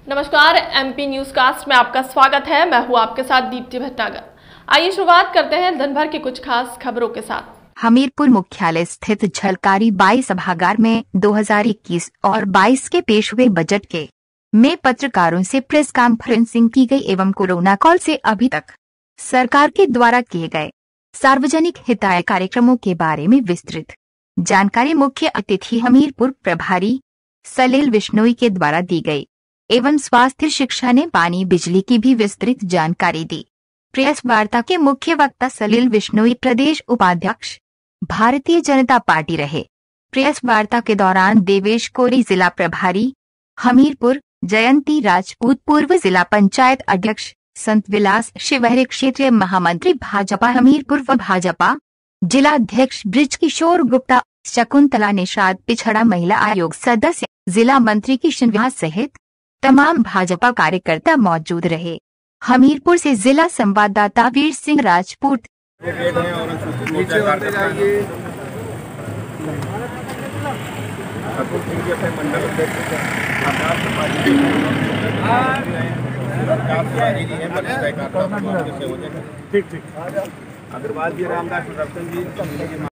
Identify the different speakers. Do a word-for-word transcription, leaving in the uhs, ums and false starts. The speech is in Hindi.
Speaker 1: नमस्कार, एमपी न्यूज कास्ट में आपका स्वागत है। मैं हूं आपके साथ दीप्ति भटनागर। आइए शुरुआत करते हैं दिन भर की कुछ खास खबरों के साथ।
Speaker 2: हमीरपुर मुख्यालय स्थित झलकारी बाई सभागार में दो हज़ार इक्कीस और बाईस के पेश हुए बजट के में पत्रकारों से प्रेस कॉन्फ्रेंसिंग की गई एवं कोरोना काल से अभी तक सरकार के द्वारा किए गए सार्वजनिक हिताय कार्यक्रमों के बारे में विस्तृत जानकारी मुख्य अतिथि हमीरपुर प्रभारी सलील बिश्नोई के द्वारा दी गई एवं स्वास्थ्य शिक्षा ने पानी बिजली की भी विस्तृत जानकारी दी। प्रेस वार्ता के मुख्य वक्ता सलील बिश्नोई प्रदेश उपाध्यक्ष भारतीय जनता पार्टी रहे। प्रेस वार्ता के दौरान देवेश कोरी जिला प्रभारी हमीरपुर, जयंती राजपूत पूर्व जिला पंचायत अध्यक्ष, संत विलास शिवहरे क्षेत्रीय महामंत्री भाजपा हमीरपुर व भाजपा जिलाध्यक्ष ब्रिज किशोर गुप्ता, शकुंतला निषाद पिछड़ा महिला आयोग सदस्य, जिला मंत्री किशन व्यास सहित तमाम भाजपा कार्यकर्ता मौजूद रहे। हमीरपुर से जिला संवाददाता वीर सिंह राजपूत।
Speaker 3: ठीक ठीक अग्रवाल जी, रामदास जी